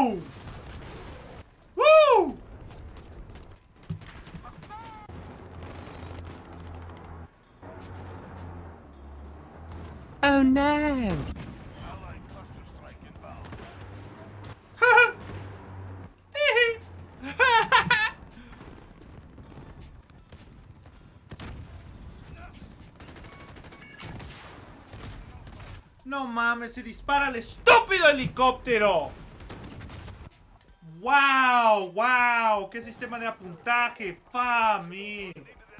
¡Woo! ¡Woo! Oh no! No mames, se dispara el estúpido helicóptero. ¡Wow! ¡Wow! ¡Qué sistema de apuntaje! ¡Fami!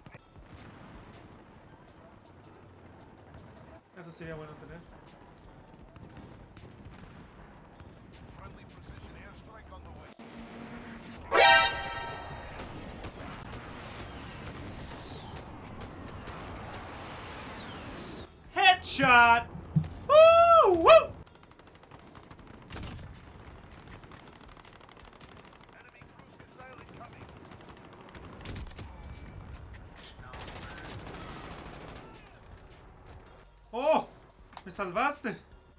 Eso sería bueno tener. ¡Headshot! ¡Woo! ¡Woo! ¡Oh! ¡Me salvaste!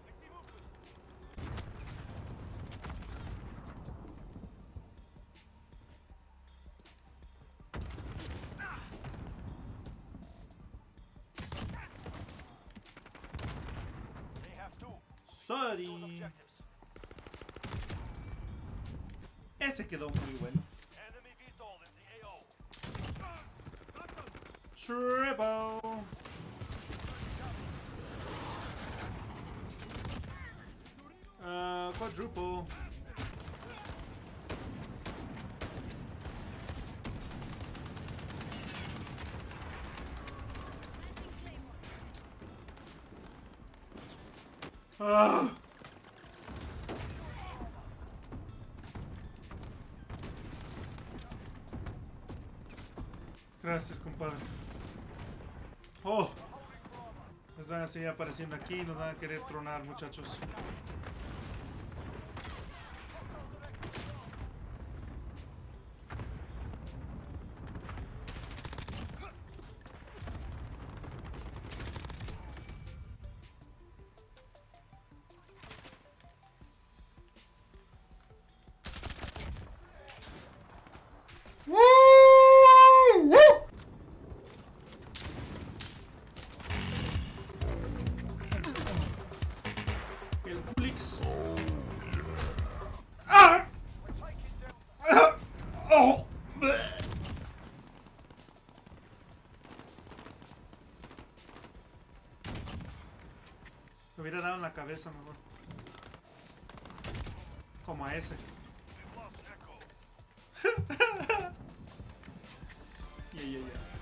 Sorry. Ese quedó muy bueno. Triple. Quadruple. Ah. Gracias, compadre. Oh, nos van a seguir apareciendo aquí, nos van a querer tronar, muchachos. El Plix. ¡Ah! ¡Oh! Me hubiera dado en la cabeza mejor. Como a ese. Yeah, yeah, yeah.